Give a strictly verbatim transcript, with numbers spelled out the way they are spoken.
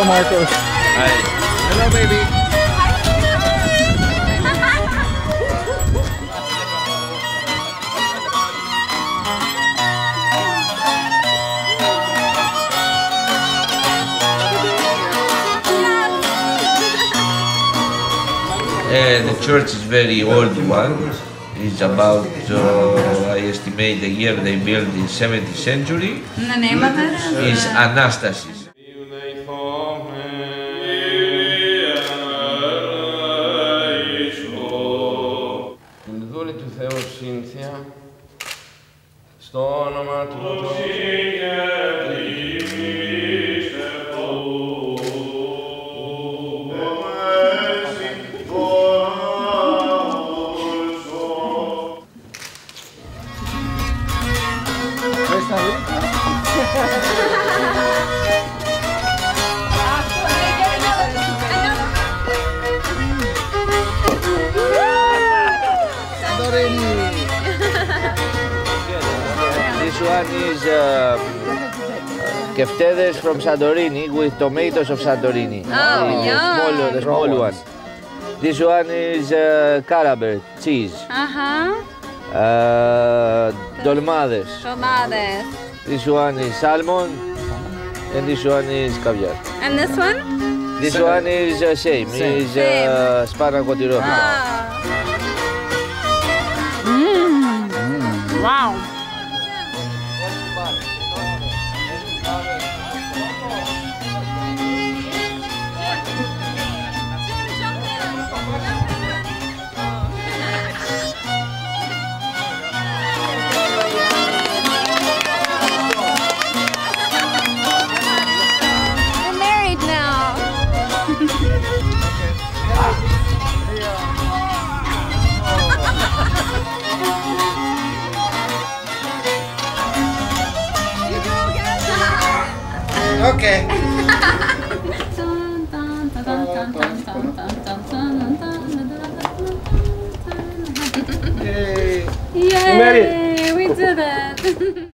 Hello, Marcos. Hi. Hello, baby. Uh, the church is very old one. It's about, uh, I estimate the year they built in seventeenth century. And the name of it is? Is Anastasis. Την δούλη του Θεού Cynthia, στο όνομα του Θεού. This one is uh, keftedes from Santorini with tomatoes of Santorini. Oh, the yum. small, the small one. This one is uh, caramel, cheese. Uh-huh. Uh, dolmades. Tomades. This one is salmon, and this one is caviar. And this one? This one is uh, same. Same. Is uh, spana cotiro. Ah. Mmm. Wow. We're married now. Okay. Yay! Married. We did it!